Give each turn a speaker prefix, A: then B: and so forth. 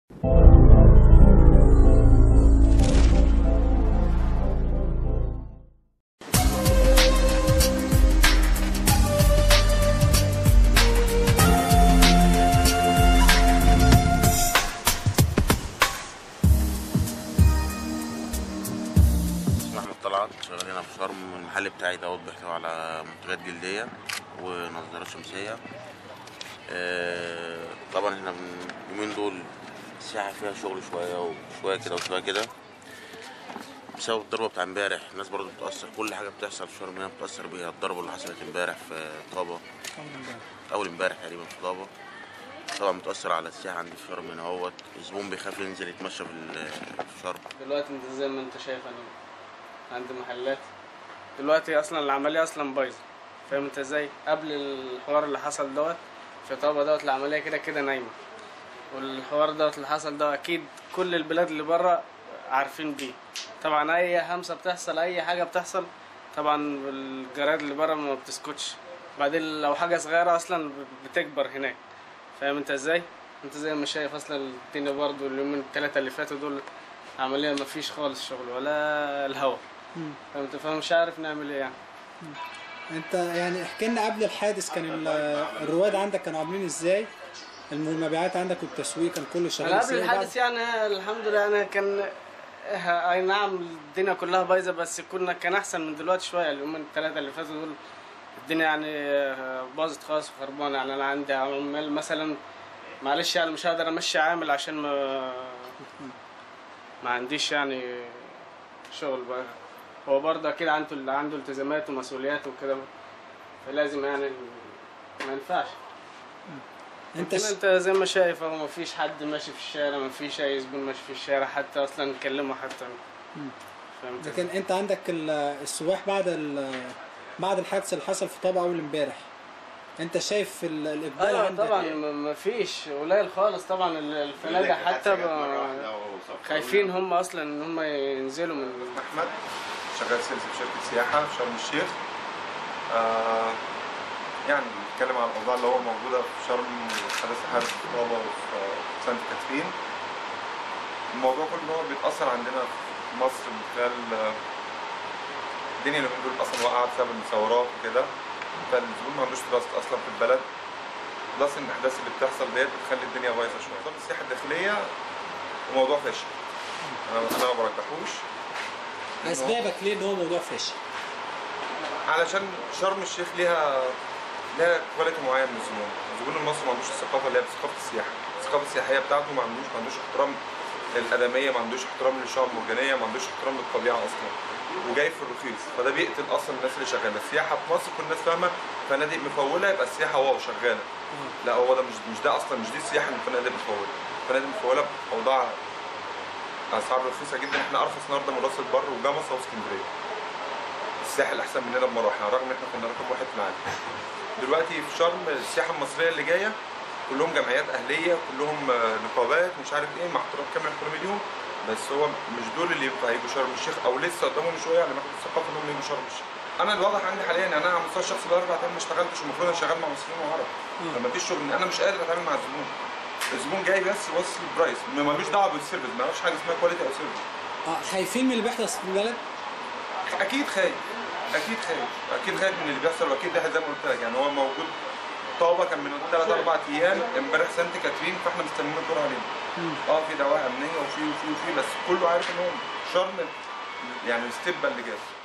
A: طلعت شغال هنا في شرم. المحل بتاعي دوت بيحتوي على منتجات جلدية ونظارات شمسية. طبعا احنا اليومين دول السياحة فيها شغل شوية وشوية كده وشوية كده بسبب الضربة بتاع امبارح. الناس برضو بتأثر، كل حاجة بتحصل في شرم هنا بتأثر بيها. الضربة اللي حصلت امبارح في طابة، أول امبارح تقريبا في طابة، طبعا بتأثر على السياحة عندي في شرم هنا اهوت. الزبون بيخاف ينزل يتمشى في شرم.
B: دلوقتي انت زي ما انت شايف انا عند محلات دلوقتي اصلا العمليه اصلا بايظه، فاهم انت ازاي؟ قبل الحوار اللي حصل دوت في طابة دوت العمليه كده كده نايمه، والحوار دوت اللي حصل ده اكيد كل البلاد اللي بره عارفين بيه. طبعا اي همسه بتحصل، اي حاجه بتحصل، طبعا الجرايد اللي بره ما بتسكتش. بعدين لو حاجه صغيره اصلا بتكبر هناك، فاهم انت ازاي؟ انت زي ما شايف اصلا الدنيا برضو اليومين الثلاثه اللي فاتوا دول عمليه ما فيش خالص شغل ولا الهوا، فانت فمش عارف نعمل ايه يعني.
C: انت يعني احكي لنا قبل الحادث كان الرواد عندك كانوا عاملين ازاي؟ المبيعات عندك والتسويق كان كله شغال
B: انا
C: ازاي؟
B: قبل الحادث يعني الحمد لله انا كان اي نعم الدنيا كلها بايظه، بس كان احسن من دلوقتي شويه. اليومين الثلاثه اللي فاتوا دول الدنيا يعني باظت خالص وخربانه. يعني انا عندي عمال مثلا معلش يعني مش هقدر امشي عامل عشان ما عنديش يعني شغل بقى. هو برضه اكيد عنده التزامات ومسؤوليات وكده، فلازم يعني ما ينفعش. انت زي ما شايف اهو مفيش حد ماشي في الشارع، مفيش اي زبون ماشي في الشارع حتى اصلا نكلمه حتى. فهمت؟
C: لكن انت عندك السواح بعد الحادث اللي حصل في طابة اول امبارح، انت شايف الاقبال عندك؟
B: طبعا مفيش، قليل خالص. طبعا الفنادق حتى خايفين هم اصلا ان هم ينزلوا من.
D: احمد شغال سيلز في شركه سياحه في شرم الشيخ. يعني بنتكلم عن الاوضاع اللي هو موجوده في شرم حدث في طابة وفي سانت كاترين. الموضوع كله ان هو بيتاثر عندنا في مصر من خلال الدنيا اللي دول اصلا واقعه بسبب المصورات وكده، فالزبون ما عندوش تراست اصلا في البلد. بلس ان الاحداث اللي بتحصل ديت بتخلي الدنيا بايظه شويه. طب السياحه الداخليه وموضوع فاشل، انا ما برجحوش.
C: اسبابك ليه ان هو موضوع فاشل؟
D: علشان شرم الشيخ ليها كواليتي معين من الزبون المصري ما عندوش الثقافه اللي هي ثقافه السياحه. الثقافه السياحيه بتاعته ما عندوش احترام للادميه، ما عندوش احترام للشعاب المرجانيه، ما عندوش احترام للطبيعه اصلا، وجاي في الرخيص، فده بيقتل اصلا الناس اللي شغاله. السياحه في مصر كل الناس فاهمه فنادق مفوله يبقى السياحه واو شغاله. لا، هو ده مش ده اصلا، مش دي السياحه اللي الفنادق مفوله. الفنادق مفوله باوضاع اسعار رخيصه جدا. احنا ارخص النهارده من راس البر وجمصه واسكندريه. الساحل احسن مننا بمراحل، رغم ان احنا كنا رقم واحد في العالم. دلوقتي في شرم السياحه المصريه اللي جايه كلهم جمعيات اهليه، كلهم نقابات مش عارف ايه، مع احترام كامل احترامي ليهم، بس هو مش دول اللي ينفع يجوا شرم الشيخ، او لسه قدامهم شويه على ما ياخدوا الثقافه انهم يجوا شرم الشيخ. انا الواضح عندي حاليا يعني انا على المستوى الشخصي بقى 4 ايام ما اشتغلتش، والمفروض انا شغال مع مصريين وعرب. فما فيش شغل، انا مش قادر اتعامل مع الزبون. الزبون جاي بس يوصل البرايس، ملوش دعوه بالسيرفيس، ما يعرفش حاجه اسمها كواليتي او سيرفيس.
C: خايفين من اللي بيحدث في البلد؟
D: اكيد خايف، اكيد خايف من اللي بيحصل، واكيد ده زي ما قلت لك يعني هو موجود. طابة كان من 3-4 ايام، امبارح سانت كاترين، فاحنا مستنيين الدور علينا. في دواعي امنيه وفي بس كله عارف ان هو شرم يعني الستيب اللي جاي.